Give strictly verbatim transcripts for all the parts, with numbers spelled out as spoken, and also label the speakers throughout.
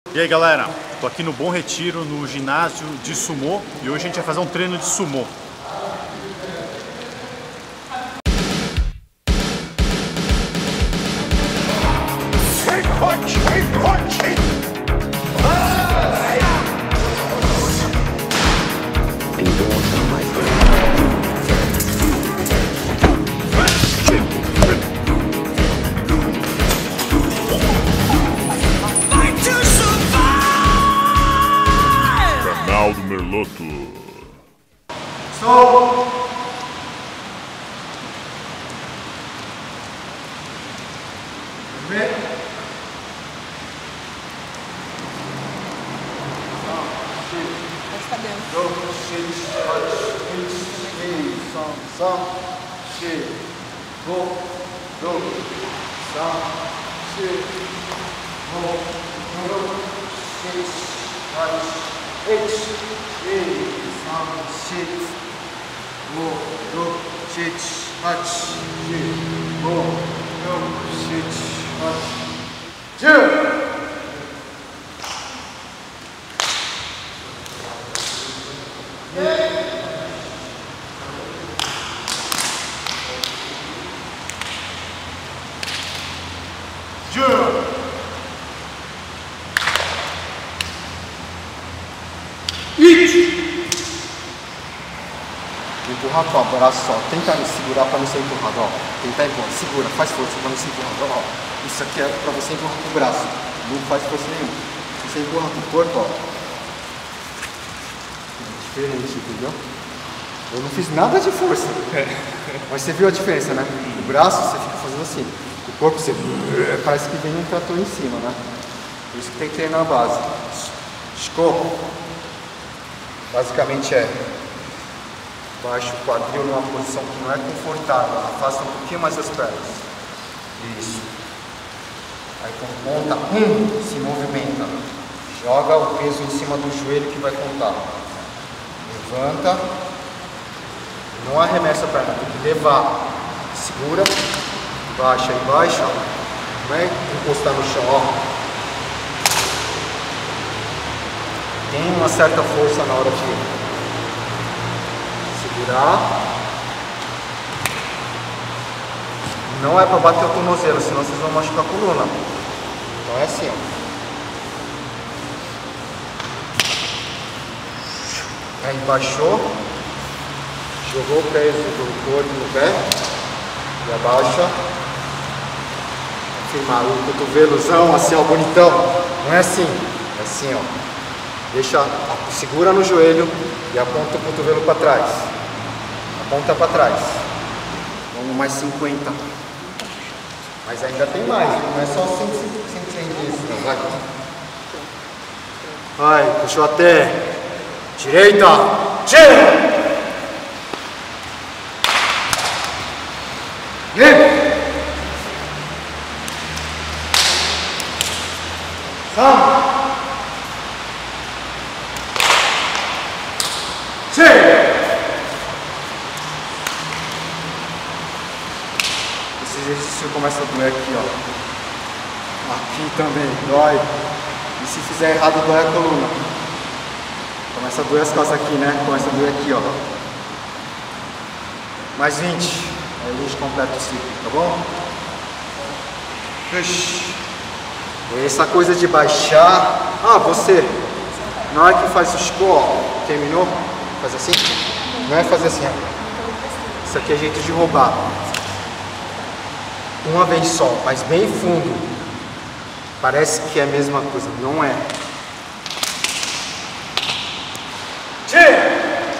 Speaker 1: E aí galera, tô aqui no Bom Retiro, no ginásio de sumô, e hoje a gente vai fazer um treino de sumô.
Speaker 2: Canal do Merloto.
Speaker 3: Stop! Vem. Empurrar com o braço só, tenta segurar para não ser empurrado, ó. Tenta empurrar, segura, faz força para não ser empurrado, ó. Isso aqui é para você empurrar com o braço, não faz força nenhuma. Se você empurra com o corpo, ó. É diferente, entendeu? Eu não fiz nada de força, mas você viu a diferença, né? O braço você fica fazendo assim, o corpo você parece que vem um trator em cima, né? Por isso que tem que treinar a base. Escorro. Basicamente é baixa o quadril numa posição que não é confortável, afasta um pouquinho mais as pernas. Isso. Aí quando conta, um, se movimenta. Joga o peso em cima do joelho que vai contar. Levanta. Não arremessa a perna, tem que levar. Segura. Baixa e baixa. Não é encostar no chão, ó. Tem uma certa força na hora de segurar. Não é para bater o tornozelo, senão vocês vão machucar a coluna. Então é assim, ó. Aí baixou, jogou o peso do corpo no pé e abaixa. Firmar o cotovelozão assim, ó, bonitão. Não é assim, é assim, ó. Deixa, segura no joelho e aponta o cotovelo para trás. Aponta para trás. Vamos mais cinquenta. Mas ainda tem mais, não é só cento e cinquenta. Vai. Vai, puxou até. Direita. Tira. E. Sam. Esse exercício começa a doer aqui, ó. Aqui também, dói. E se fizer errado, dói a coluna. Começa a doer as costas aqui, né? Começa a doer aqui, ó. Mais vinte. Aí a gente completa o ciclo, tá bom? Essa coisa de baixar. Ah, você. Na hora que faz o score, ó, terminou? Faz assim? Não é fazer assim, ó. Isso aqui é jeito de roubar. Uma vez só, mas bem fundo. Parece que é a mesma coisa, não é. Tira!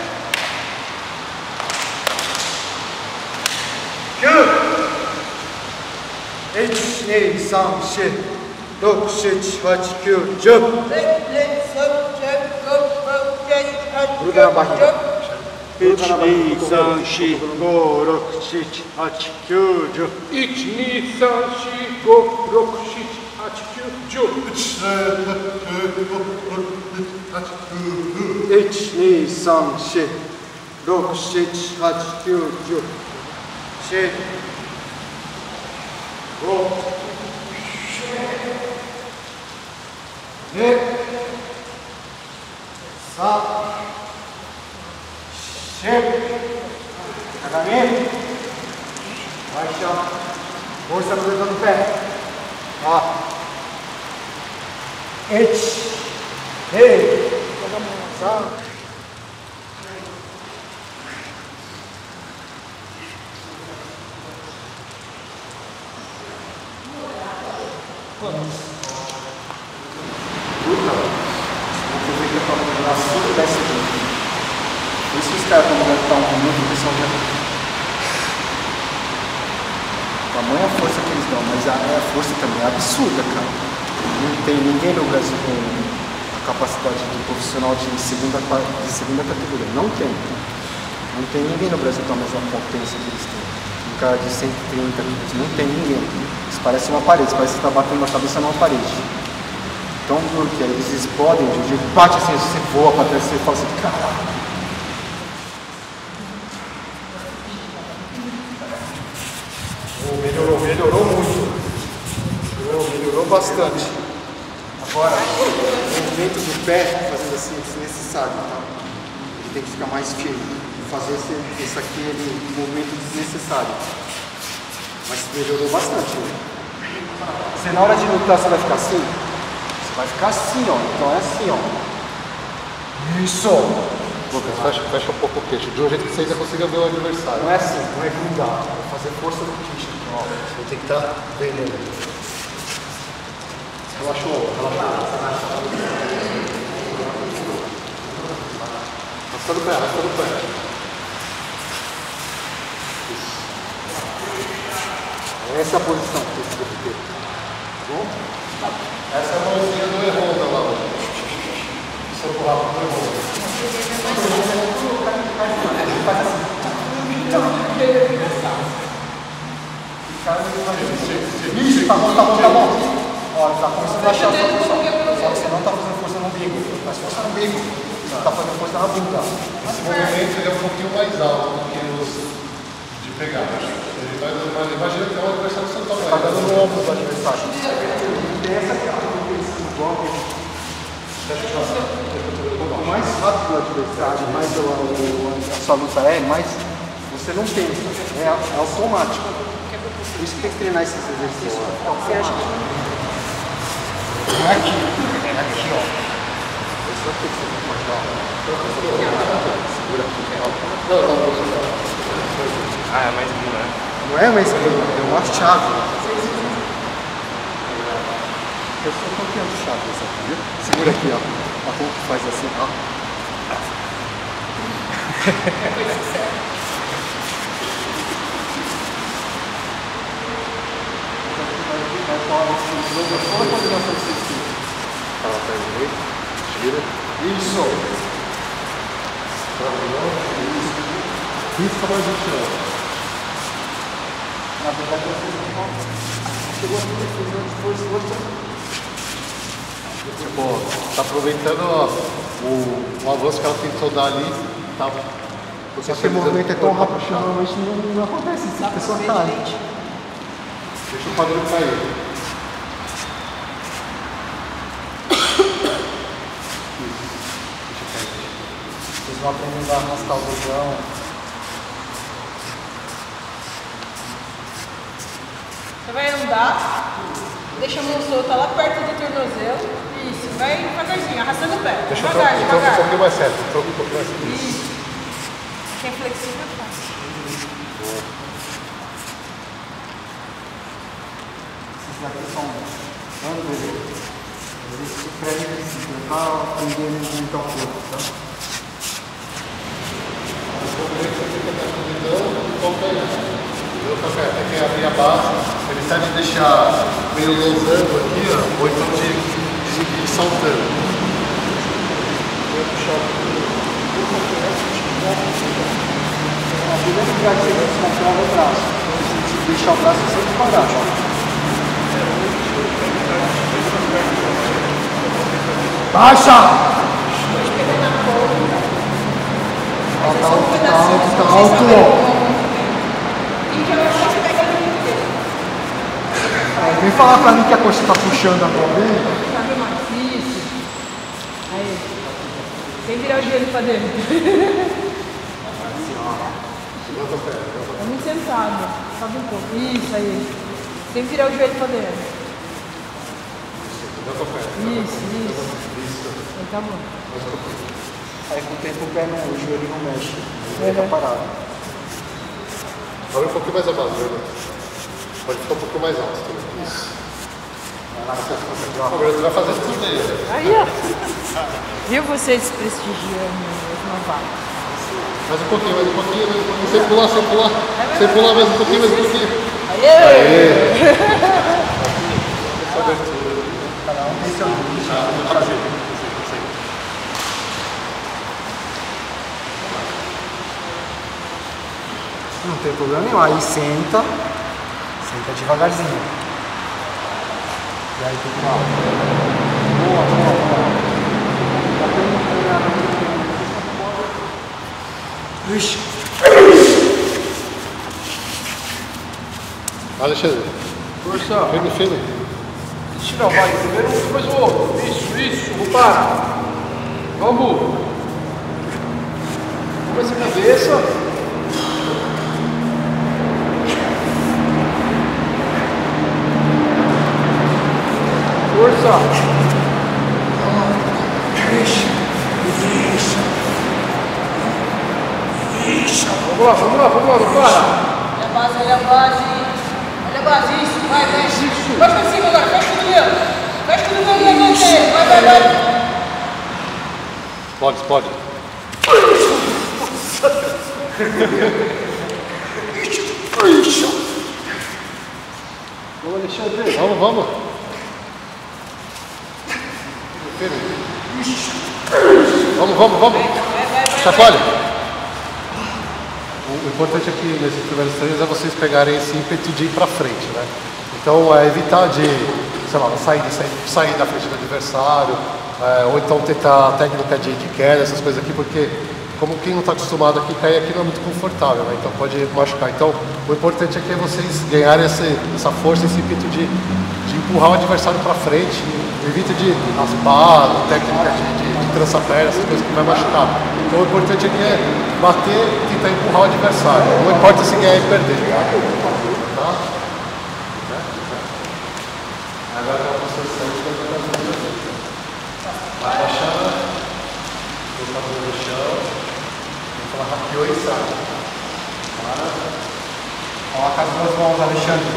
Speaker 3: H, N, Sam, Shi, Rok, Shit, Hot, Q, Jump. Gruda na barriga.
Speaker 1: um, dois, três, quatro, cinco, seis, sete, oito, nove.
Speaker 2: um, dois, três, quatro, cinco, seis, sete, oito, nove.
Speaker 3: um, dois, três, quatro, cinco, seis, sete, oito, nove. Re. Sa. Che. Cagamento. Baixa. Força no dedo do pé. Ó. Et. Re. Sa. Puta, aproveita para mudar tudo desse jeito. Por isso que os caras estão mudando para um minuto, o pessoal já. Tamanha a força que eles dão, mas a, a força também é absurda, cara. Não tem ninguém no Brasil com a capacidade de profissional de segunda, de segunda categoria. Não tem. Não tem ninguém no Brasil com a mesma potência que eles têm. Um cara de cento e trinta quilos, não tem ninguém. Isso parece uma parede, parece que você está batendo a cabeça numa parede. Então, porque eles explodem, de um jeito que bate assim, você voa para trás, você fala assim, caralho. Oh, melhorou, melhorou muito. Melhorou, melhorou bastante. Agora, o movimento do pé, fazendo assim, é desnecessário, tá? Ele tem que ficar mais firme. Fazer esse, esse aqui, ele, movimento desnecessário. Mas melhorou bastante. Né? Você na hora de lutar, você vai ficar assim? Você vai ficar assim, ó. Então é assim, ó. Isso!
Speaker 4: Lucas, fecha, fecha um pouco o queixo, de um jeito que você ainda consiga ver o adversário.
Speaker 3: Não é assim, não é grudar. É fazer força no queixo. Ó, você tem que estar bem nele. Relaxou, relaxou.
Speaker 4: Arrasta do pé, arrasta do pé.
Speaker 3: Essa é a posição que você tem que ter. Tá bom?
Speaker 4: Essa é a mãozinha do Erronda lá. Isso é o buraco do Erronda.
Speaker 3: Faz assim. Isso, tá bom, tá bom, tá bom. Ó, tá começando a achar a sua posição. Só que você não tá fazendo força no umbigo. Faz força no umbigo. Você tá fazendo força na bunda.
Speaker 4: Esse movimento ele é um pouquinho mais alto do que os de pegar. Ele vai dando mais. Imagina que é um adversário que você tá
Speaker 3: Tá dando no ombro do adversário. Tem essa aqui, ó. Quanto mais rápido o adversário, mais o, o, a sua luta é, mais você não pensa. É, é automático. Por isso que tem que treinar esses exercícios. Você acha que não é aqui, é aqui, ó. Esse aqui que você pode dar. Segura aqui. Não, não, não.
Speaker 5: Ah, é mais duro, né?
Speaker 3: Não é uma esquina, é uma chave. Eu sou campeão de chave, essa aqui, viu? Segura aqui, ó. A como que faz assim, ó. É coisa séria. Olha a combinação de vocês.
Speaker 4: Fala até direito, gira.
Speaker 3: Isso.
Speaker 4: Isso. Risca mais o chão.
Speaker 3: Na verdade, vocês não chegou aqui, depois força.
Speaker 4: Tipo, tá aproveitando ó, o, o avanço que ela tentou dar ali. Tá,
Speaker 3: Esse movimento é tão rápido que normalmente não, não acontece. Se a pessoa cai.
Speaker 4: Deixa o quadril cair.
Speaker 3: Vocês vão aprendendo a arrastar o dedão.
Speaker 6: Você vai andar, deixa a mão solta lá perto do tornozelo. Isso, vai devagarzinho, arrastando o pé.
Speaker 4: Deixa
Speaker 6: devagar,
Speaker 4: eu trocar um
Speaker 6: devagar.
Speaker 4: pouquinho mais certo. Troca um pouquinho mais certo.
Speaker 6: Isso. Quem é flexível é fácil.
Speaker 3: Esses daqui são ângulos. Eles se pré-requisitos para aprender a movimentar o corpo, tá?
Speaker 4: O café tem que abrir a base, ele está de deixar meio losango aqui, ó, ou então de, de, de saltando.
Speaker 3: A primeira lugar que você vai descontar é o braço. Então, se deixar o braço sempre para baixo. Baixa! Tá alto, tá alto, tá alto. É, vem falar pra mim que a coxa tá puxando agora, hein?
Speaker 6: Isso. Sem virar o joelho pra dentro. É muito sentado. Sobe um pouco. Isso aí. Sem virar o joelho pra dentro. Isso, isso. Aí tá bom.
Speaker 3: Aí com o tempo o pé não, o joelho não mexe.
Speaker 6: Uhum.
Speaker 3: Fica parado.
Speaker 4: Abre um pouquinho mais abaixo, né? Pode ficar um pouquinho mais alto. Isso. Agora você vai fazer tudo aí.
Speaker 6: Aí, ó. Viu você desprestigiando os novatos?
Speaker 4: Mais um pouquinho, mais um pouquinho, mais um pouquinho. Sem pular, sem pular. Sem pular, mais um pouquinho, mais um pouquinho.
Speaker 6: Aê!
Speaker 3: Essa abertura. Cada um tem seu limite. Não tem problema nenhum. Aí senta. Senta devagarzinho. E aí tem que dar. Boa, boa, boa. Ixi.
Speaker 4: Alexandre.
Speaker 2: Força.
Speaker 4: Firme, firme.
Speaker 2: Tira, vai. Primeiro um, depois o outro. Isso, isso. Não para. Vamos. Vamos essa cabeça. Força. Vamos lá, vamos lá, vamos lá, não para.
Speaker 6: Olha a base, olha a base. Olha a base, isso. Vai, vai.
Speaker 2: Isso.
Speaker 6: Vai pra cima agora, fecha tudo mesmo. Fecha tudo mesmo, levanta ele. Vai, vai, vai.
Speaker 4: Explode, explode.
Speaker 2: Vamos, Alexandre.
Speaker 4: Vamos, vamos. Vamos, vamos, vamos. Chacoalha. O importante aqui nesses primeiros treinos é vocês pegarem esse ímpeto de ir pra frente, né? Então é evitar de, sei lá, sair, sair, sair da frente do adversário, é, ou então tentar técnica de, de queda, essas coisas aqui, porque como quem não está acostumado aqui, cair aqui não é muito confortável, né? Então pode machucar. Então o importante aqui é vocês ganharem essa, essa força, esse ímpeto de, de empurrar o adversário para frente, evita de raspar, técnica de, de, de trançar perna, essas coisas que vai machucar. Então o importante aqui é bater e tentar empurrar o adversário. Não importa se ganhar e perder. Tá? Agora é uma posição de abaixar, colocar no chão, falar rapiou e sai. Para.
Speaker 3: Coloca as duas mãos, Alexandre.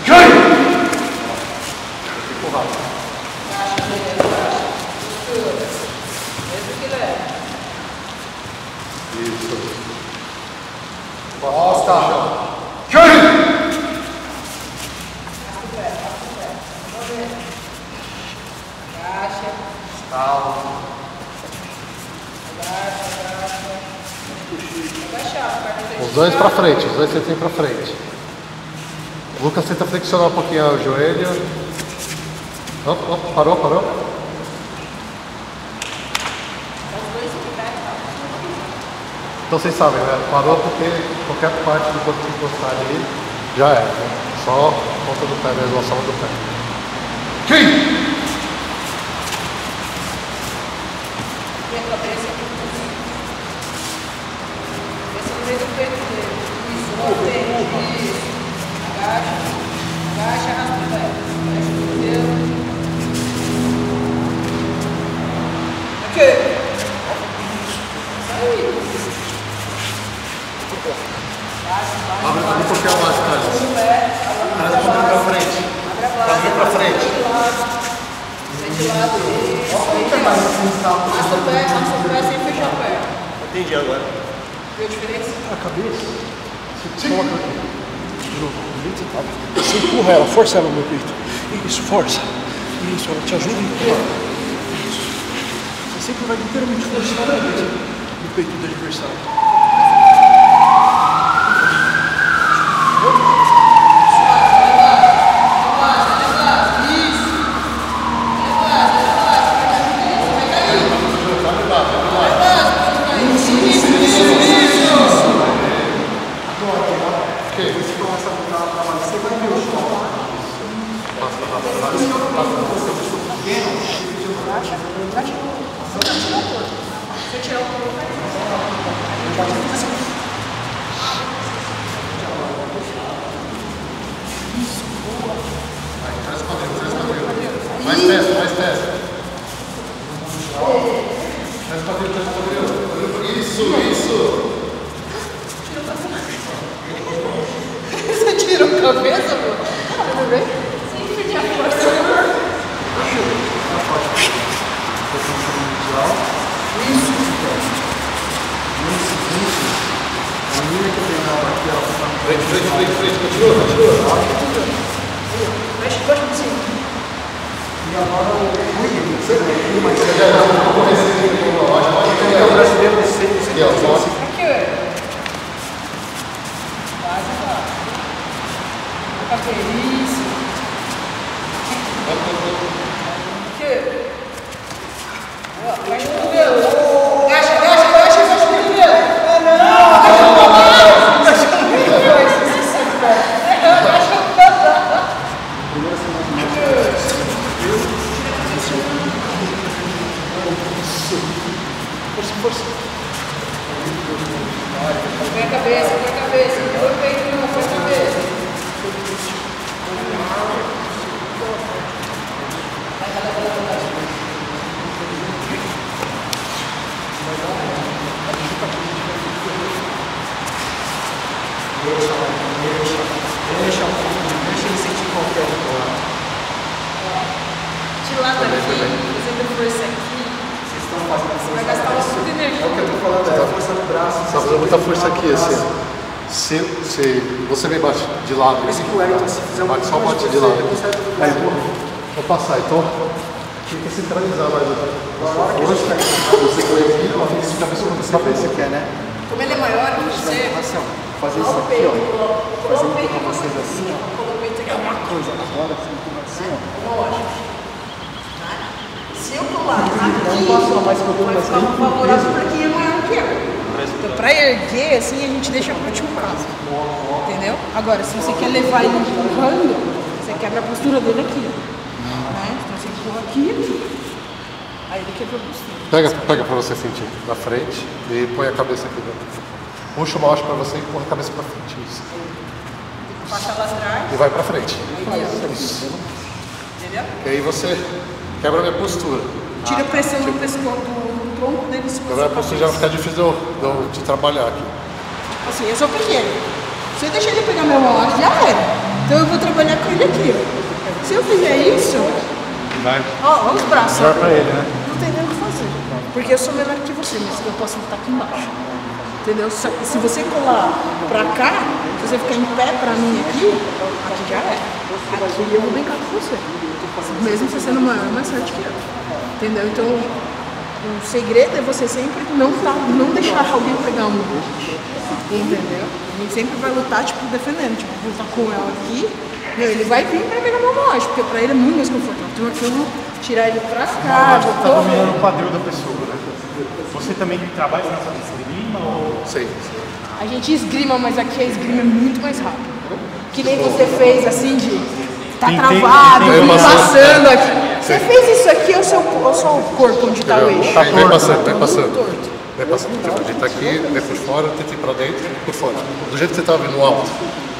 Speaker 4: Empurrar. Isso.
Speaker 3: Costa.
Speaker 6: Agacha.
Speaker 3: Estala.
Speaker 6: Agacha, agacha. Agachar, parte
Speaker 4: Os dois pra frente, os dois sentem pra frente. O Lucas tenta flexionar um pouquinho o joelho. Opa, opa, parou, parou. Então vocês sabem, né? Parou porque qualquer parte do corpo que encostar ali já é. Né? Só a ponta do pé mesmo, a sola do pé. Quem?
Speaker 6: E a cabeça. Cabeça no meio do peito dele. Isso, mantém. Isso. Agacha. Agacha, arrasta o pé. Agacha o dedo. Aqui. Isso aí.
Speaker 4: Abre um pouquinho a base, Carlos. Traz a ponta pra frente. Traz pra frente.
Speaker 6: De lado. Arrasta o pé, arrasta o pé sem fechar o pé.
Speaker 5: Entendi agora.
Speaker 6: Viu a diferença?
Speaker 2: A cabeça. Você coloca aqui. De novo. Você empurra ela, força ela no meu peito. Isso, força. Isso, ela te ajuda a empurrar. Isso. Você sempre vai inteiramente forçar a cabeça no peito do adversário.
Speaker 6: Se eu tirar o pulo, vai. Isso, boa.
Speaker 4: Vai, traz quadril, traz quadril. Mais testa, mais testa. Traz quadril, traz quadril. Isso, isso.
Speaker 6: Você tirou a cabeça, pô? Tudo bem? Sem perder a força. Isso.
Speaker 2: A menina que eu treinava aqui, ela
Speaker 4: Frente, frente, frente, frente. Continua, continua.
Speaker 6: Mexe, mexe por cima.
Speaker 2: e agora o Rui, você viu, mas
Speaker 4: Você já não conhece
Speaker 2: o brasileiro não sei, não sei
Speaker 4: aqui, ó, só
Speaker 6: Aqui, velho. Quase lá. Cadê isso? Aqui. Ó, agacha o dedo. Agacha, agacha, agacha, agacha o dedo. Ah, não! Agacha o dedo. Agacha o dedo. Agacha o
Speaker 2: Força, força.
Speaker 6: Põe a cabeça, põe a cabeça. Não põe o peito, não, põe a cabeça. Vai, vai, vai, vai, vai.
Speaker 2: Deixa, deixa, deixa, deixa ele sentir qualquer coisa.
Speaker 6: De lado aqui, fazendo força aqui.
Speaker 2: Vocês estão fazendo
Speaker 6: Você vai gastar uma puta energia.
Speaker 2: É o que eu tô falando, é a força no braço.
Speaker 4: Tá fazendo muita força aqui, assim. Se, se você vem bate de lado,
Speaker 2: Por isso que o Wellington, se fizer um
Speaker 4: bate, só bate de lado. Aí, vou, vou passar, então tem que centralizar mais a força. Você põe aqui, ela fica de cabeça para cabeça.
Speaker 2: Você quer, né?
Speaker 6: Como ele é maior que você,
Speaker 2: Assim, ó, fazer isso aqui, ó. Fazer aqui com vocês assim, ó. É uma coisa. Agora, assim, como assim, ó.
Speaker 6: se eu pular aqui,
Speaker 2: Não passa mais que eu tô
Speaker 6: vai
Speaker 2: mais
Speaker 6: ficar favorável para quem é maior que eu. Então, para erguer, assim, a gente deixa para o último caso. Entendeu? Agora, se você quer levar ele empurrando, você quebra a postura dele aqui. Né? Então, você empurra aqui e aqui. Aí ele quebra a postura.
Speaker 4: Pega, pega para você sentir na frente e põe a cabeça aqui dentro. Puxa o macho para você e põe a cabeça para frente. Isso.
Speaker 6: Passa lá atrás.
Speaker 4: E vai para frente.
Speaker 6: Isso. Entendeu?
Speaker 4: E aí você quebra a minha postura.
Speaker 6: Tira a pressão do pescoço, do tronco dele. Se
Speaker 4: Quebra a postura já vai ficar difícil de, eu- de trabalhar aqui.
Speaker 6: Tipo assim, eu sou pequeno. Se eu deixar ele pegar meu mão, já era. Então eu vou trabalhar com ele aqui, ó. Se eu fizer isso,
Speaker 1: Vai.
Speaker 6: ó, ó os braços.
Speaker 1: Melhor pra ele, né?
Speaker 6: Não tem nem o que fazer. Porque eu sou menor que você, mas eu posso estar aqui embaixo. Entendeu? Só que se você colar pra cá, se você ficar em pé pra mim aqui, aqui já é. Aqui eu vou brincar com você. Mesmo você sendo maior, mais forte que eu. Entendeu? Então, o segredo é você sempre não, tá, não deixar alguém pegar um. Entendeu? A gente sempre vai lutar, tipo, defendendo. Tipo, vou lutar com ela aqui, meu, ele vai vir pra pegar meu mão, porque pra ele é muito mais confortável. Então aqui eu vou tirar ele pra cá, vou
Speaker 1: Tá dominando
Speaker 6: correr.
Speaker 1: o quadril da pessoa, né? Você também trabalha nessa esgrima ou...
Speaker 4: Sei.
Speaker 6: A gente esgrima, mas aqui a esgrima é muito mais rápido. Que nem você fez assim de tá
Speaker 1: Tem-
Speaker 6: travado,
Speaker 1: tem-
Speaker 4: tem-
Speaker 6: vem
Speaker 4: tem-
Speaker 6: passando aqui. Você fez isso aqui, ou só o seu corpo onde tá o eixo?
Speaker 4: Vem, vem passando, vem
Speaker 6: Tá
Speaker 4: passando.
Speaker 6: muito torto.
Speaker 4: Vem passando. Tipo, a gente tá aqui, vem por fora, tenta ir pra dentro, por fora. Do jeito que você tá vindo alto.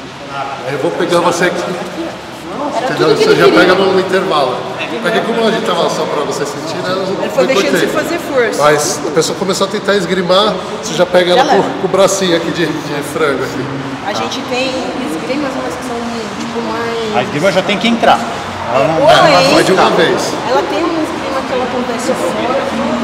Speaker 4: Aí eu vou pegar você aqui.
Speaker 6: Era
Speaker 4: Entendeu?
Speaker 6: tudo que
Speaker 4: Você
Speaker 6: ele
Speaker 4: já
Speaker 6: queria.
Speaker 4: pega no intervalo. Porque como a gente tava só pra você sentir, né? Eu
Speaker 6: Ele foi
Speaker 4: não
Speaker 6: deixando
Speaker 4: cortei.
Speaker 6: você fazer força.
Speaker 4: Mas a pessoa começou a tentar esgrimar, você já pega
Speaker 6: Já
Speaker 4: ela com,
Speaker 6: leva.
Speaker 4: com o bracinho aqui de, de frango. Aqui.
Speaker 6: A gente tem esgrimas, mas que são tipo mais.
Speaker 1: A esgrima já tem que entrar. Ela não
Speaker 6: Ou ela
Speaker 4: Vai de
Speaker 6: entra,
Speaker 4: uma vez.
Speaker 6: ela tem uma esgrima que ela acontece fora,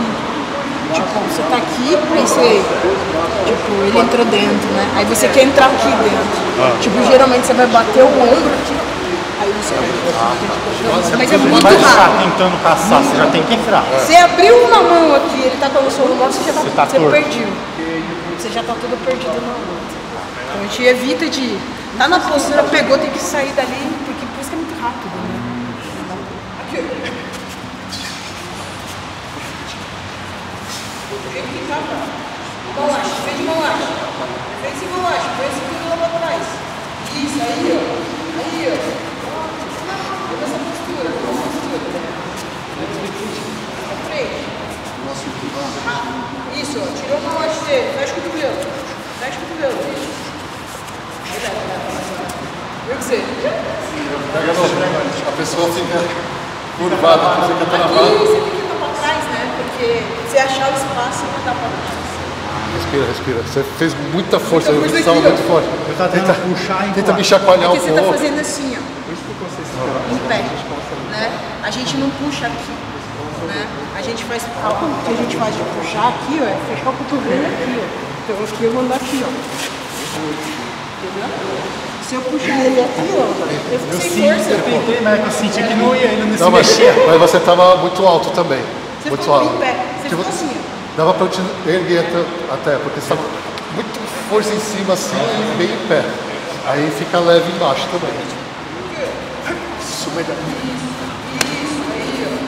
Speaker 6: que, tipo, você tá aqui, aí você, tipo, ele entrou dentro, né? Aí você quer entrar aqui dentro. Tipo, geralmente você vai bater o ombro aqui, aí você entra. Mas é muito
Speaker 1: vai ficar
Speaker 6: rápido.
Speaker 1: tentando caçar, você já tem que entrar.
Speaker 6: Você abriu uma mão aqui, ele tá com a sua mão, você já tá,
Speaker 1: Você tá
Speaker 6: você
Speaker 1: torto.
Speaker 6: perdeu. Você já tá tudo perdido na outra. Então a gente evita de. Tá na postura, pegou, tem que sair dali, porque por isso que é muito rápido, né? Aqui. Vem aqui, tá? Mão laxa, vem de mão laxa. Vem de mão laxa, põe esse tudo lá pra trás. Isso, aí, ó. Aí, ó. Pega essa postura, pega essa postura. Pra frente. Isso, ó. Tirou uma mão dele. Fecha o cotovelo. Fecha o cotovelo. Isso. Aí vai, vai, vai. Viu que você?
Speaker 4: A pessoa fica curvada, fica travada.
Speaker 6: Aqui você tem que estar para trás, né? Porque se achar o espaço, você vai estar para trás.
Speaker 4: Respira, respira. Você fez muita força,
Speaker 6: Muita força
Speaker 4: você estava
Speaker 6: aqui, ó.
Speaker 4: muito forte.
Speaker 1: Eu tava tentando puxar e
Speaker 4: Tenta
Speaker 1: empurrar.
Speaker 4: me chacoalhar
Speaker 6: Porque
Speaker 4: um
Speaker 6: você está
Speaker 4: pouco.
Speaker 6: fazendo assim, ó. Em pé. Né? A gente não puxa aqui. Né? A gente faz. O que a gente faz de puxar aqui, ó, é fechar o cotovelo aqui, ó. Então aqui eu vou andar aqui, ó. Entendeu? Se eu puxar ele aqui, ó, eu fico
Speaker 1: Eu
Speaker 6: sem
Speaker 1: sinto,
Speaker 6: força.
Speaker 1: eu tentei, mas eu senti que não ia, ele não se
Speaker 4: Não, mas,
Speaker 1: mexia.
Speaker 4: mas você estava muito alto também.
Speaker 6: Você
Speaker 4: muito
Speaker 6: ficou
Speaker 4: alto.
Speaker 6: em pé. Você
Speaker 4: Tipo,
Speaker 6: ficou assim, ó.
Speaker 4: dava pra eu te erguer até, até porque você estava muito força em cima assim e bem em pé. Aí fica leve embaixo também.
Speaker 6: Isso, melhor. Isso, isso, aí, ó.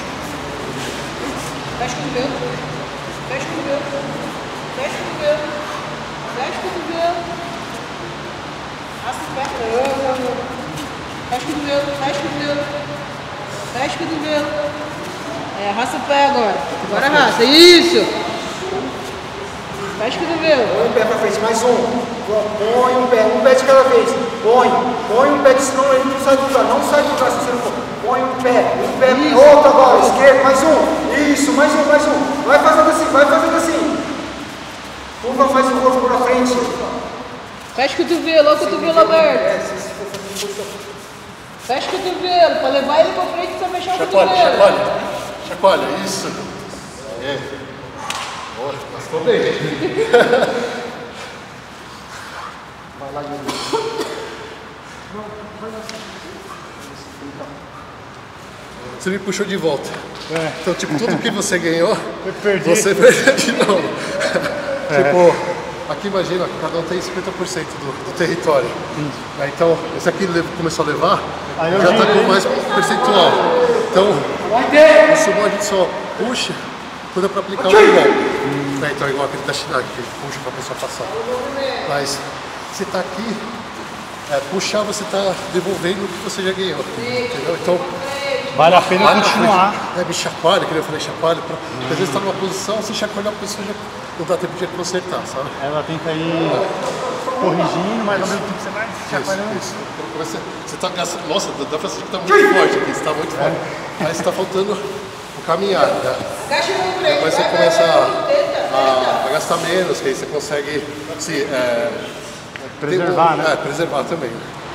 Speaker 6: Fecha o cotovelo. Fecha o cotovelo. Fecha o cotovelo. Fecha o cotovelo. Arrasta o pé. Fecha o cotovelo. Fecha o cotovelo. Fecha o cotovelo. É, arrasta o pé agora. Agora arrasta. Isso. Fecha o cotovelo.
Speaker 3: Põe um pé pra frente, mais um. Põe um pé, um pé de cada vez. Põe, põe um pé, que senão ele não sai do lugar. Não sai do lugar se você não for. Põe um pé, um pé,
Speaker 6: Isso.
Speaker 3: outro agora, esquerdo, mais um. Isso, mais um, mais um. Vai fazendo assim, vai fazendo assim. Curva mais o corpo pra frente.
Speaker 6: Fecha o cotovelo, olha o cotovelo aberto. Fecha o cotovelo, para levar ele para frente precisa fechar o
Speaker 4: Chacoalha,
Speaker 6: cotovelo.
Speaker 4: chacoalha. Chacoalha, isso. É. Boa, passou bem. Vai lá, você me puxou de volta.
Speaker 1: É.
Speaker 4: Então, tipo, tudo que você ganhou,
Speaker 1: Eu perdi.
Speaker 4: você perdeu de novo. Tipo, aqui imagina, cada um tem cinquenta por cento do, do território. Aí, então, esse aqui lev- começou a levar,
Speaker 1: Aí eu
Speaker 4: já está
Speaker 1: girei.
Speaker 4: com mais percentual. Então, no sumo a gente só puxa quando é para aplicar o golpe. É, então, igual aquele da China, que ele puxa para a pessoa passar. Mas, você está aqui, é, puxar, você está devolvendo o que você já ganhou. Entendeu? Então,
Speaker 1: Vale a pena
Speaker 4: vale a
Speaker 1: continuar.
Speaker 4: pena. É, me chacoalha, que eu falei chacoalha. Pra, porque às vezes está numa posição, você chacoalha a pessoa já não dá tempo de consertar, sabe?
Speaker 1: Ela tenta ir corrigindo, mas ao mesmo tempo você vai chacoalhando.
Speaker 4: Isso, isso. Você, você tá gastando. Nossa, dá pra sentir que tá muito forte aqui, você tá muito forte. Aí você tá faltando o caminhar, né? Depois você começa a, a gastar menos, que aí você consegue se, é,
Speaker 1: Preservar,
Speaker 4: ter,
Speaker 1: né?
Speaker 4: É, preservar também.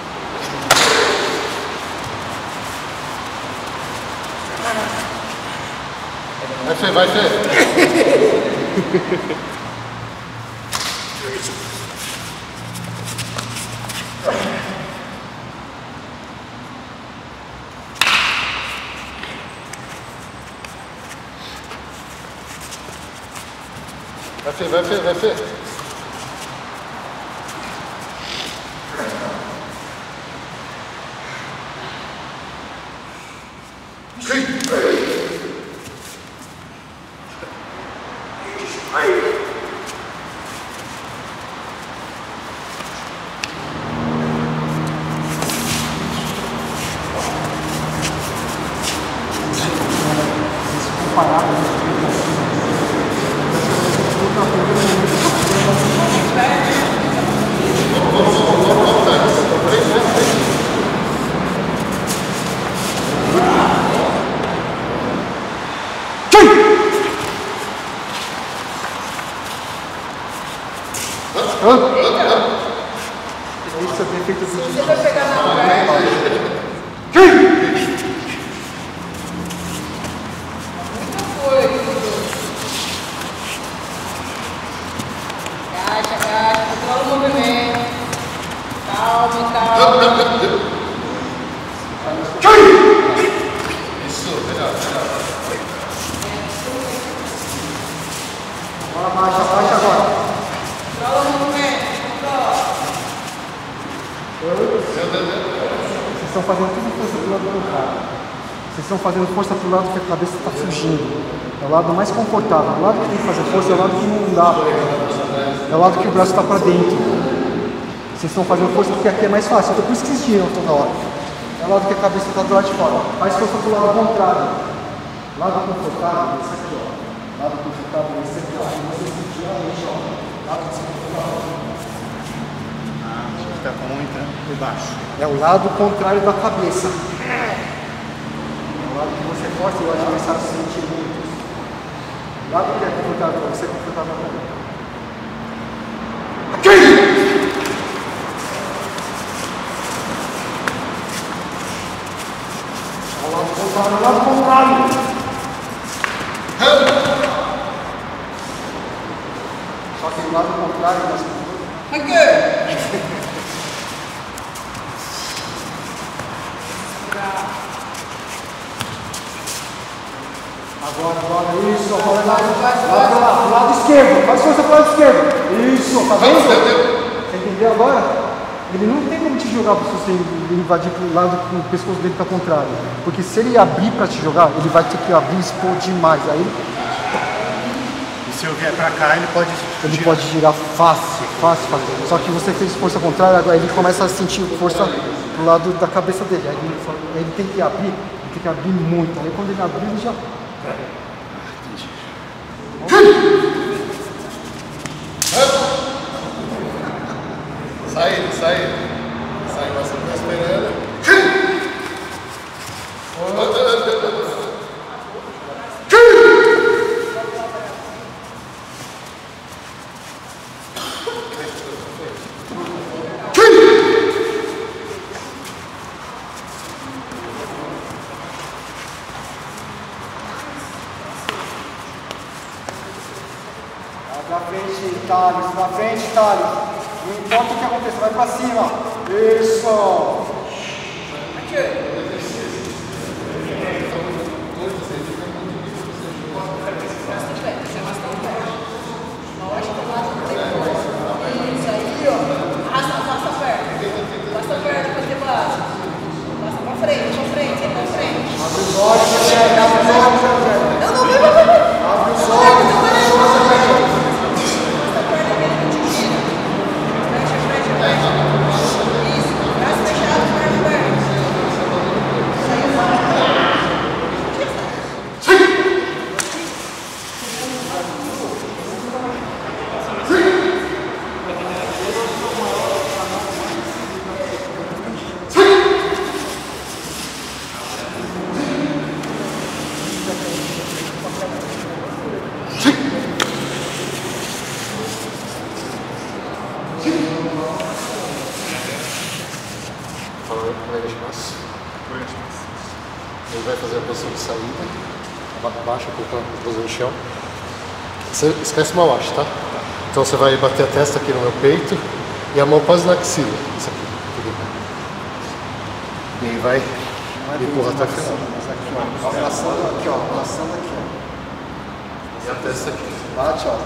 Speaker 4: Vai, Fê, vai, Fê. Vai, Fê, vai, Fê, vai, Fê.
Speaker 2: Isso é defeito do
Speaker 6: Você vai pegar na mão. Agacha, agacha, controla o movimento. Calma, calma.
Speaker 4: Isso, melhor, melhor.
Speaker 2: Abaixa, abaixa agora.
Speaker 6: Controla o movimento. Controla.
Speaker 2: Vocês estão fazendo tudo força pro lado do cara. Vocês estão fazendo força pro lado que a cabeça está fugindo. É o lado mais confortável. O lado que tem que fazer força é o lado que não dá. É o lado que o braço está para dentro. Vocês estão fazendo força porque aqui é mais fácil. Então por isso que vocês giram toda hora. É o lado que a cabeça está do lado de fora. Faz força pro lado contrário. Lado confortável, esse aqui, ó. Lado confortável.
Speaker 1: por baixo.
Speaker 3: É o lado contrário da cabeça. É o lado que você força e o adversário sentir muito. O lado que é confortável para você, é confortável para mim. Aqui! O lado contrário, o lado contrário. Só que do lado contrário, mas...
Speaker 6: Aqui!
Speaker 3: Agora, agora, isso, agora lá, lá pro lado, pro lado esquerdo, faz força pro lado esquerdo. Isso, tá vendo? Você entendeu agora? Ele não tem como te jogar se você invadir pro lado que o pescoço dele tá contrário. Porque se ele abrir pra te jogar, ele vai ter que abrir e expor demais. Aí
Speaker 1: E se eu vier pra cá, ele pode
Speaker 3: ele
Speaker 1: girar.
Speaker 3: pode girar fácil, fácil, fácil. Só que você fez força contrária, agora ele começa a sentir força pro lado da cabeça dele. Aí ele, aí ele tem que abrir, ele tem que abrir muito. Aí quando ele abrir, ele já...
Speaker 4: Sai, sai. Sai, mas você tá esperando.
Speaker 3: Pra frente, Thales, pra frente, Thales. Não importa o que aconteça, vai pra cima. Isso!
Speaker 6: Aqui! Isso aí, ó. Arrasta, arrasta a perna. Arrasta a perna pra ter base. Passa pra frente, pra frente, sai pra frente.
Speaker 3: Abre os olhos, José. Abre os olhos, José.
Speaker 6: Não, não, vai, vai, vai.
Speaker 3: Abre os olhos.
Speaker 4: Ele vai fazer a posição de saída, abaixa, colocando a posição no chão. Você esquece o mawashi, tá? Então você vai bater a testa aqui no meu peito e a mão quase na axila. Isso aqui. Tudo bem. E aí vai e empurra até o final.
Speaker 3: Abraçando aqui, ó. Abraçando aqui, ó.
Speaker 4: E a testa aqui.
Speaker 3: Bate, ó.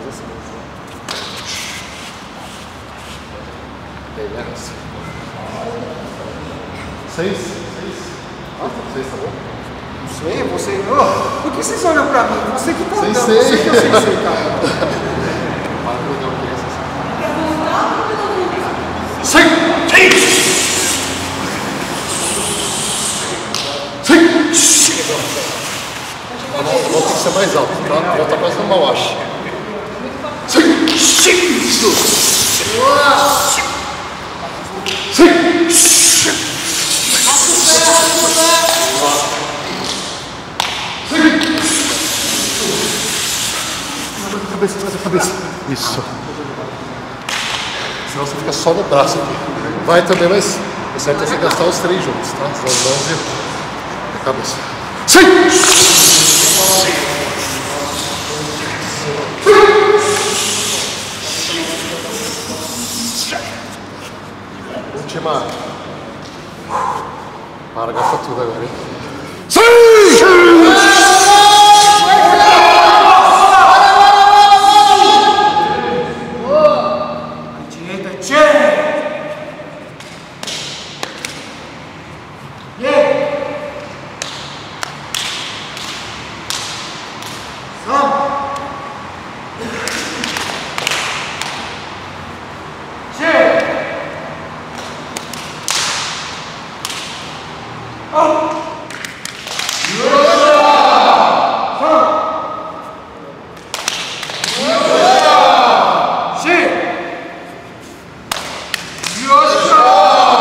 Speaker 4: E aí, né? Seis? Seis? Ah, seis, tá bom?
Speaker 3: Não sei, você... Oh, por que vocês olham pra mim? Você que tá
Speaker 4: Sei,
Speaker 3: andando,
Speaker 4: sei.
Speaker 3: você que eu sei, sei, cara.
Speaker 4: Para de dar uma criança assim.
Speaker 2: Sai! Sai! Sai!
Speaker 4: A mão tem que ser mais alta, tá? Volta mais no mawashi.
Speaker 2: Sai! Sai! Sai!
Speaker 4: Cabeça, cabeça, cabeça. Isso. Senão você fica só no braço aqui. Vai também, mas o certo é você gastar os três juntos, tá? As mãos e a cabeça.
Speaker 2: Sai!
Speaker 4: Última. Para, gasta tudo agora, hein?
Speaker 3: Direita, tchê!
Speaker 2: Yoshua!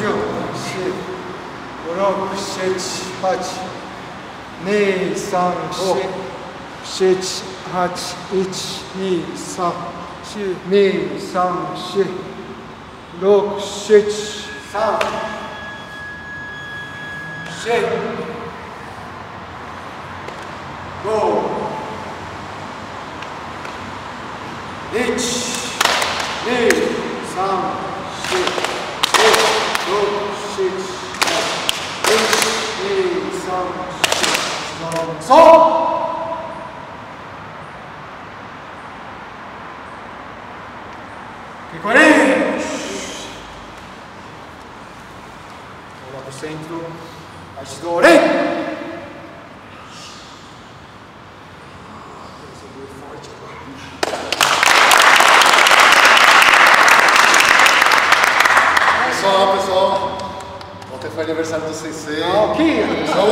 Speaker 4: Pessoal, pessoal, ontem foi aniversário do Sensei.
Speaker 2: Ah, ok.
Speaker 4: Pessoal,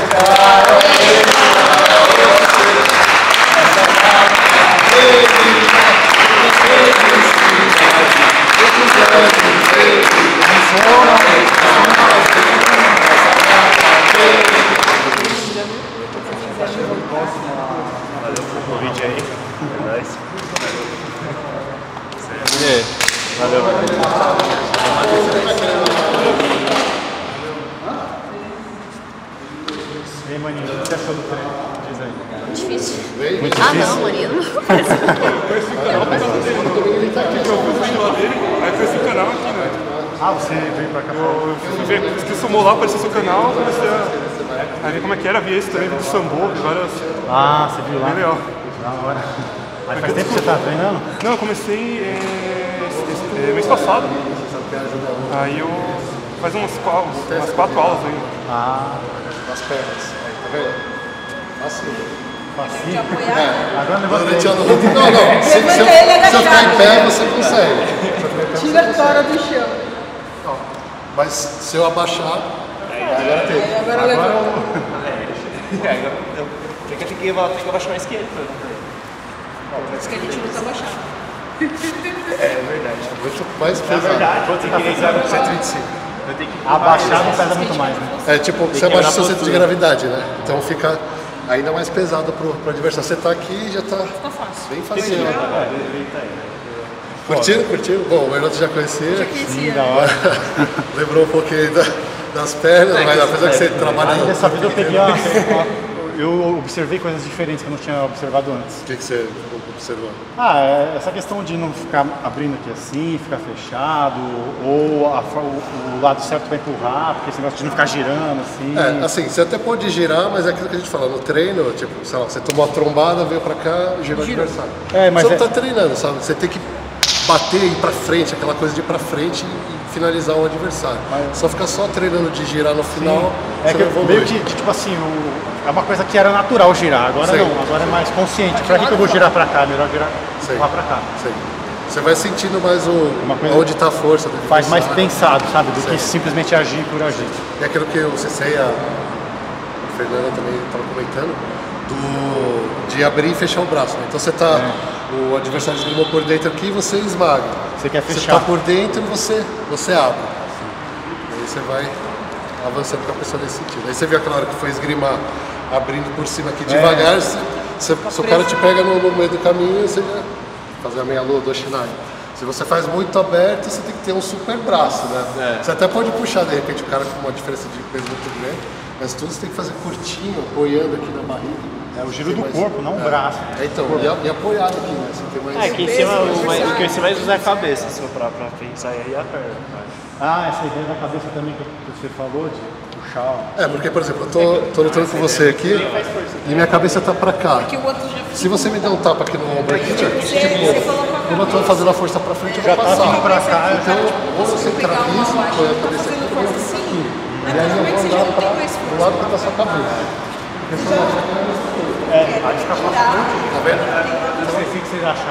Speaker 1: O vídeo aí. Valeu. E aí, maninho, o que você achou do treino? Diz aí.
Speaker 7: Difícil.
Speaker 1: Muito
Speaker 7: Ah,
Speaker 1: difícil?
Speaker 7: não, Maria, não.
Speaker 5: Aí foi esse canal aqui, né?
Speaker 1: Ah, você veio pra cá?
Speaker 5: Eu fui ver, fiz sumou lá, apareceu seu canal, comecei a, a ver como é que era, vi esse também, vi do Sambo, vi várias...
Speaker 1: Ah, você viu lá?
Speaker 5: Bem legal.
Speaker 1: Da hora. Mas faz tempo que você tá treinando?
Speaker 5: Não, eu comecei é, esse- esse- é, mês passado. Aí eu... faz umas, qua- umas quatro aulas aí.
Speaker 1: Ah,
Speaker 4: nas pernas. Aí, tá vendo? Assim.
Speaker 1: facinho.
Speaker 6: Apoiar.
Speaker 1: Agora o negócio
Speaker 4: Durante
Speaker 1: é...
Speaker 4: a noite. Não, não. Se, se, eu,
Speaker 6: Levanta ele
Speaker 4: se eu ficar
Speaker 6: agachado.
Speaker 4: em pé, você consegue. Se eu ficar em pé,
Speaker 6: Tira a
Speaker 4: você
Speaker 6: tora
Speaker 4: consegue.
Speaker 6: do chão.
Speaker 4: Não. Mas se eu abaixar, agora tem.
Speaker 6: Aí agora levanta.
Speaker 5: Tem que, tem que abaixar mais esquerda.
Speaker 6: Diz que a gente não tá baixando.
Speaker 4: Muito mais pesado.
Speaker 1: Quanto você tá fazendo?
Speaker 4: cento e vinte e cinco.
Speaker 1: Abaixar não pesa muito mais, né?
Speaker 4: É tipo, você abaixa o seu centro de gravidade, né? Então fica ainda mais pesado pro, pro adversário. Você tá aqui e já tá
Speaker 6: Fica fácil.
Speaker 4: bem facinho. Curtiram? Curtiram? Bom, o Hernato já conhecia.
Speaker 1: Sim, da hora.
Speaker 4: Lembrou um pouquinho da, das pernas, mas apesar que você trabalha...
Speaker 1: Aí dessa vez eu peguei uma... Eu observei coisas diferentes que eu não tinha observado antes.
Speaker 4: O que, que você observou?
Speaker 1: Ah, é essa questão de não ficar abrindo aqui assim, ficar fechado, ou a fo- o, o lado certo vai empurrar, porque esse negócio de não ficar girando assim.
Speaker 4: É, assim, você até pode girar, mas é aquilo que a gente fala, no treino, tipo, sei lá, você tomou uma trombada, veio pra cá, girou o adversário.
Speaker 1: É, mas
Speaker 4: você
Speaker 1: é-
Speaker 4: não tá treinando, sabe? Você tem que bater e ir pra frente, aquela coisa de ir pra frente e finalizar o adversário. Só ficar só treinando de girar no final,
Speaker 1: É
Speaker 4: você
Speaker 1: que
Speaker 4: não
Speaker 1: eu-
Speaker 4: evolui.
Speaker 1: meio que, que, tipo assim, o- é uma coisa que era natural girar, agora
Speaker 4: Sei.
Speaker 1: não, agora é mais consciente. Pra que, que eu vou girar pra cá? Melhor girar
Speaker 4: Sei.
Speaker 1: lá pra cá.
Speaker 4: Sei. Você vai sentindo mais o,
Speaker 1: Uma coisa-
Speaker 4: onde tá a força do
Speaker 1: Faz mais
Speaker 4: adversário.
Speaker 1: pensado, sabe? Do
Speaker 4: Sei.
Speaker 1: que simplesmente agir por agir.
Speaker 4: E aquilo que o Cecei, a a Fernanda também estava comentando, do, de abrir e fechar o braço. Né? Então você tá, o adversário esgrimou por dentro aqui e você esmaga.
Speaker 1: Você quer
Speaker 4: Você
Speaker 1: fechar.
Speaker 4: tá por dentro e você, você abre. Aí você vai avançando com a pessoa nesse sentido. Aí você viu aquela hora que foi esgrimar, abrindo por cima aqui devagar, você, você, se o cara te pega no, no meio do caminho, você já fazer a meia lua do Shinai. Se você faz muito aberto, você tem que ter um super braço, né? Você até pode puxar, de repente, o cara com uma diferença de peso muito grande, mas tudo você tem que fazer curtinho, apoiando aqui na barriga.
Speaker 1: É o giro
Speaker 4: Tem
Speaker 1: do
Speaker 4: mais-
Speaker 1: corpo, não o braço.
Speaker 4: É, então, e, a- e apoiado aqui, né? Você tem mais...
Speaker 8: É, aqui em cima, o, mais, o que você mais usa é a cabeça, assim, pra, pra pensar, e aí a perna.
Speaker 1: Ah, essa ideia da cabeça também que que você falou, de puxar.
Speaker 4: É, porque, por exemplo, eu tô, tô lutando com você aqui e minha cabeça tá pra cá.
Speaker 6: Que o outro já
Speaker 4: Se você me der um tapa aqui no ombro aqui, tipo,
Speaker 6: você colocou a
Speaker 4: como eu tô fazendo a força pra frente, eu vou passar.
Speaker 1: vindo pra cá,
Speaker 4: Então, ou você entrar nisso, põe a cabeça aqui, põe a cabeça aqui. E aí eu vou andar pra, pro lado que tá sua cabeça.
Speaker 1: É, aí fica fácil.
Speaker 4: Tá vendo?
Speaker 1: Não sei o que vocês acharam.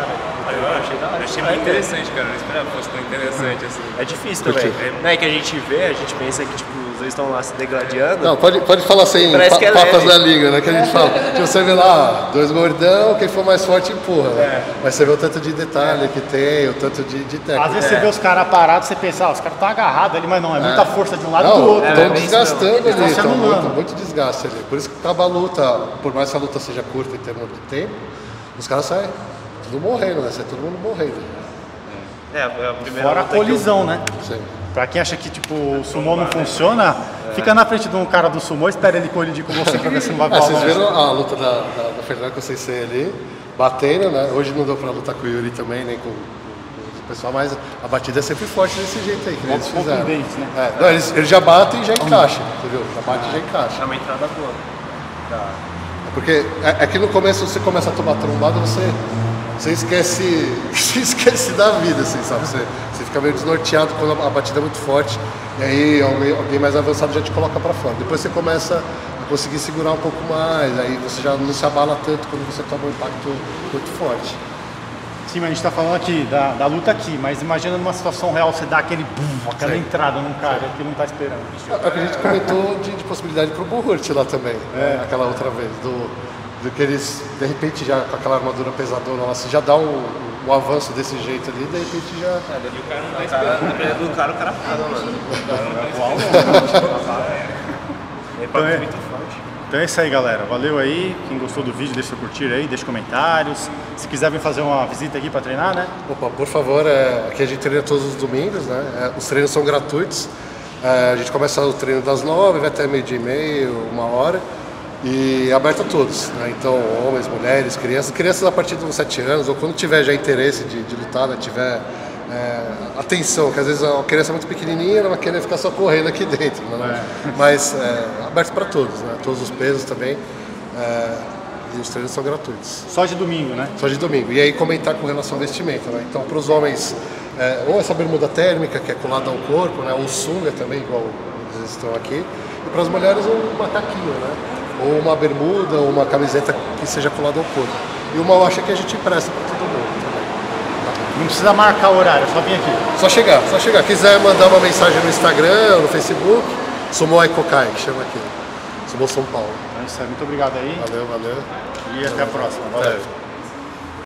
Speaker 7: Eu achei, eu achei bem interessante, cara. Eu não esperava que fosse tão interessante assim.
Speaker 8: É difícil também. Não é que a gente vê, a gente pensa que tipo, os dois estão lá se degladiando.
Speaker 4: Não, pode, pode falar sem
Speaker 8: Parece
Speaker 4: pa
Speaker 8: que é
Speaker 4: papas
Speaker 8: leve.
Speaker 4: na língua, né? Que a gente fala. Tipo, você vê lá, dois gordão, quem for mais forte empurra, né?
Speaker 8: É.
Speaker 4: Mas você vê o tanto de detalhe que tem, o tanto de, de técnica.
Speaker 1: Às vezes você vê os caras parados, você pensa, ah, os caras estão agarrados ali, mas não, é muita força de um lado e do
Speaker 4: Não,
Speaker 1: outro.
Speaker 4: estão
Speaker 8: É, bem
Speaker 4: desgastando
Speaker 1: isso mesmo.
Speaker 4: ali,
Speaker 1: Eles estão
Speaker 4: estão
Speaker 1: se
Speaker 4: muito,
Speaker 1: anulando.
Speaker 4: muito desgaste ali. Por isso que acaba a luta, por mais que a luta seja curta em termos de tempo, os caras saem tudo morrendo, né? Sai todo mundo morrendo.
Speaker 8: É, a primeira
Speaker 1: Fora a
Speaker 8: luta que eu-
Speaker 1: colisão, né?
Speaker 4: Sim.
Speaker 1: Pra quem acha que tipo, o sumô não funciona, fica na frente de um cara do sumô, espera ele colidir com você pra ver se não vai
Speaker 4: Ah,
Speaker 1: voar
Speaker 4: vocês
Speaker 1: longe.
Speaker 4: viram a luta da, da, da Fernanda com o Sensei ali, batendo, né? Hoje não deu pra lutar com o Yuri também, nem com, com o pessoal, mas a batida é sempre forte desse jeito aí, que eles
Speaker 1: Golpes
Speaker 4: fizeram.
Speaker 1: contundentes, né?
Speaker 4: É, não, eles, eles já batem e já encaixam, entendeu? Já bate e já encaixa.
Speaker 8: É uma entrada boa.
Speaker 4: Porque é, é que no começo você começa a tomar trombada, você, você esquece, você esquece da vida, assim, sabe? Você, você fica meio desnorteado quando a, a batida é muito forte, e aí alguém, alguém mais avançado já te coloca pra fora. Depois você começa a conseguir segurar um pouco mais, aí você já não se abala tanto quando você toma um impacto muito forte.
Speaker 1: Sim, mas a gente tá falando aqui da, da luta aqui, mas imagina numa situação real você dá aquele boom, aquela
Speaker 4: Sim.
Speaker 1: entrada num cara que não tá esperando.
Speaker 4: É o que a gente comentou de, de possibilidade pro Buhurt lá também, né? Aquela outra vez, do, do que eles, de repente, já com aquela armadura pesadona lá, você já dá um, um avanço desse jeito ali, de repente já...
Speaker 7: E o cara não tá esperando.
Speaker 8: Dependendo do cara, o cara fala, mano. É
Speaker 1: Então é-
Speaker 8: muito forte.
Speaker 1: Então é isso aí, galera. Valeu aí. Quem gostou do vídeo, deixa seu curtir aí, deixa comentários. Se quiser vir fazer uma visita aqui pra treinar, né?
Speaker 4: Opa, por favor, é, aqui a gente treina todos os domingos, né? É, os treinos são gratuitos. É, a gente começa o treino das nove, vai até meio-dia e meio, uma hora. E é aberto a todos, né? Então, homens, mulheres, crianças. Crianças a partir de uns sete anos, ou quando tiver já interesse de, de lutar, né? Tiver é, atenção, que às vezes a criança é muito pequenininha, ela vai querer ficar só correndo aqui dentro, né? Mas é aberto para todos, né? Todos os pesos também. É, e os treinos são gratuitos.
Speaker 1: Só de domingo, né?
Speaker 4: Só de domingo. E aí comentar com relação ao vestimento, né? Então, para os homens, é, ou essa bermuda térmica, que é colada ao corpo, né? Ou sunga também, igual eles estão aqui. E para as mulheres, um macaquinho, né? Ou uma bermuda, ou uma camiseta que seja colada ao corpo. E uma loja que a gente empresta para todo mundo também.
Speaker 1: Não precisa marcar o horário, é só vir aqui.
Speaker 4: Só chegar, só chegar. Quiser mandar uma mensagem no Instagram, no Facebook, Sumo Aikokai, que chama aqui. Sumo São Paulo.
Speaker 1: Então é isso aí. Muito obrigado aí.
Speaker 4: Valeu, valeu.
Speaker 1: E até a próxima. Valeu.